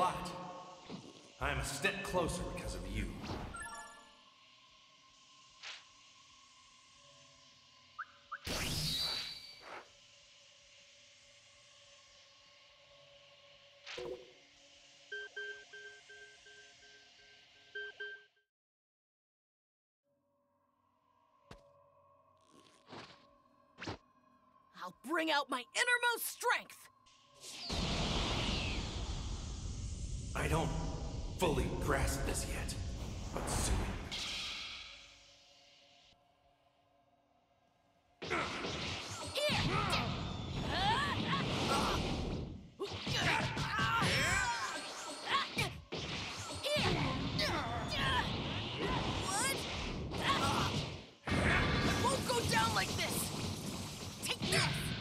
lot. I'm a step closer because of you. I'll bring out my innermost strength! I don't fully grasp this yet, but soon. Won't go down like this! Take this!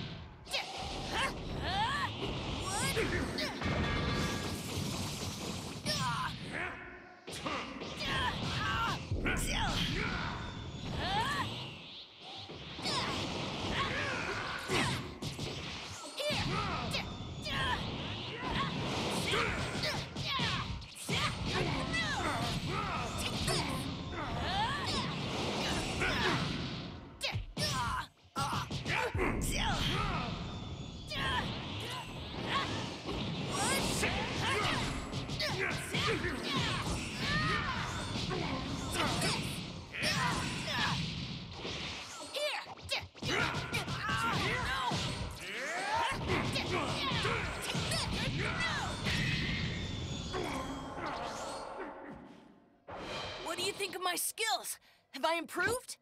What do you think of my skills? Have I improved?